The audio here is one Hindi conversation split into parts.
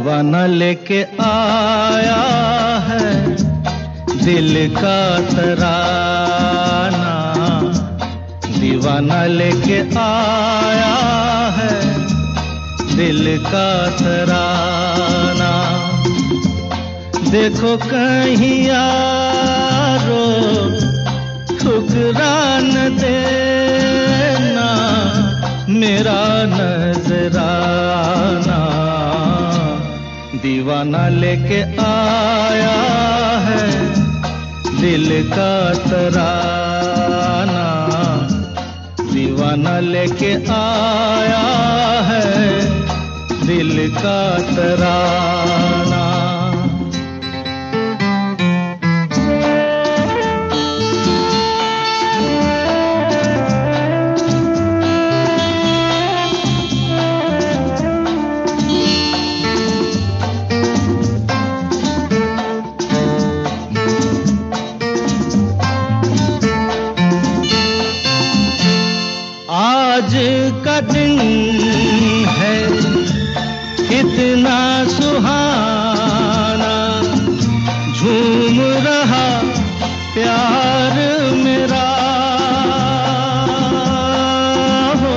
दीवाना लेके आया है दिल का तराना, दीवाना लेके आया है दिल का तराना। देखो कहीं यारो ठुकरा न देना मेरा नजराना, दीवाना लेके आया है दिल का तराना, दीवाना लेके आया है दिल का तराना। आज का दिन है कितना सुहाना, झूम रहा प्यार मेरा हो,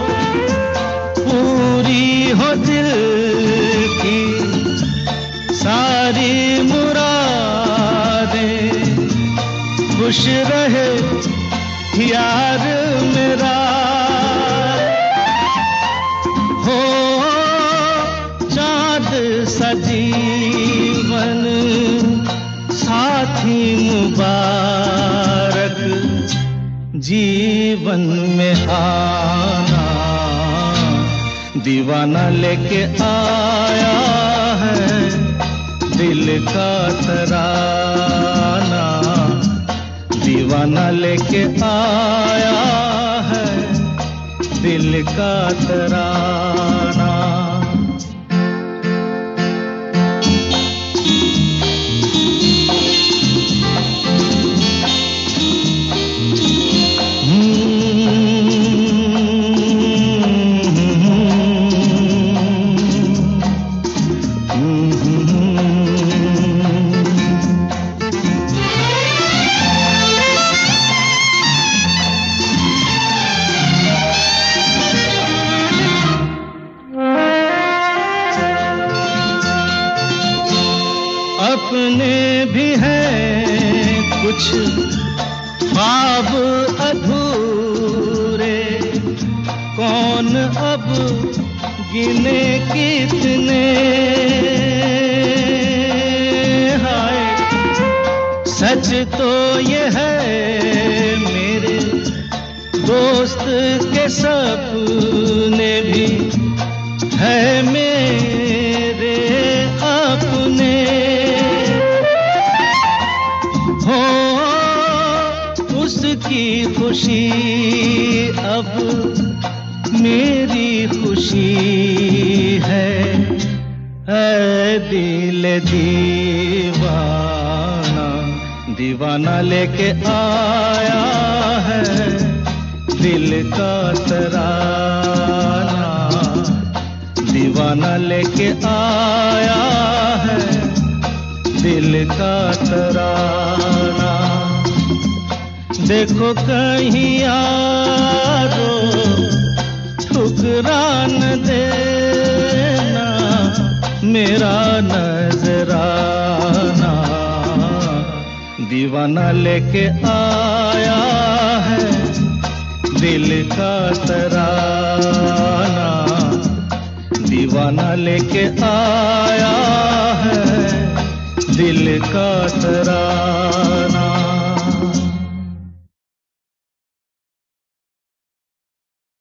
पूरी हो दिल की सारी मुरादें, खुश रहे यार मेरा हो, चाँद सा जीवन साथी मुबारक जीवन में आना, दीवाना लेके आया है दिल का तराना, दीवाना लेके आया है दिल का तराना। अपने भी हैं कुछ ख्वाब अधूरे, कौन अब गिने कितने, हाय सच तो ये है मेरे दोस्त के सपने भी है मेरे अपने, उसकी खुशी अब मेरी खुशी है, ऐ दिल दीवाना, दीवाना लेके आया है दिल का तराना, दीवाना लेके आया है दिल का तराना। देखो कहीं यारो ठुकरा न देना मेरा नजराना, दीवाना लेके आया है दिल का तराना, दीवाना लेके आया है दिल का तराना।